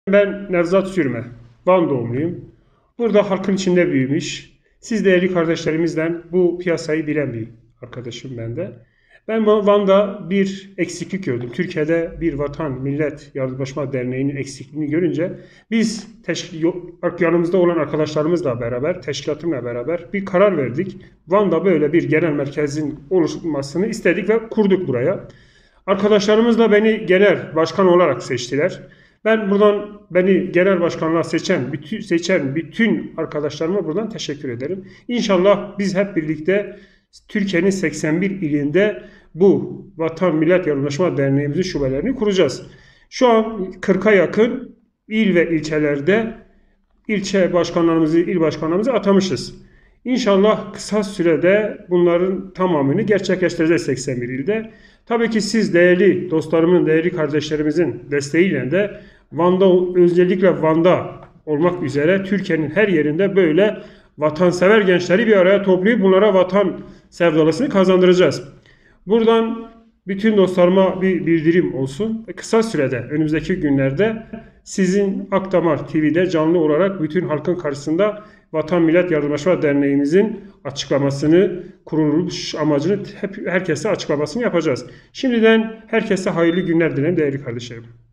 Ben Nevzat Sürme, Van doğumluyum. Burada halkın içinde büyümüş. Siz değerli kardeşlerimizden bu piyasayı bilen bir arkadaşım ben de. Ben Van'da bir eksiklik gördüm. Türkiye'de bir Vatan Millet Yardımlaşma Derneği'nin eksikliğini görünce biz yanımızda olan arkadaşlarımızla beraber, teşkilatımla beraber bir karar verdik. Van'da böyle bir genel merkezin oluşmasını istedik ve kurduk buraya. Arkadaşlarımız da beni genel başkan olarak seçtiler. Ben buradan beni genel başkanlığa seçen bütün arkadaşlarıma buradan teşekkür ederim. İnşallah biz hep birlikte Türkiye'nin 81 ilinde bu Vatan Millet Yardımlaşma Derneğimizin şubelerini kuracağız. Şu an 40'a yakın il ve ilçelerde ilçe başkanlarımızı, il başkanlarımızı atamışız. İnşallah kısa sürede bunların tamamını gerçekleştireceğiz 81 ilde. Tabii ki siz değerli dostlarımın, değerli kardeşlerimizin desteğiyle de Van'da, özellikle Van'da olmak üzere Türkiye'nin her yerinde böyle vatansever gençleri bir araya toplayıp bunlara vatan sevdalısını kazandıracağız. Buradan bütün dostlarıma bir bildirim olsun. Kısa sürede, önümüzdeki günlerde sizin Akdamar TV'de canlı olarak bütün halkın karşısında Vatan Millet Yardımlaşma Derneğimizin açıklamasını, kuruluş amacını herkese açıklamasını yapacağız. Şimdiden herkese hayırlı günler dilerim değerli kardeşlerim.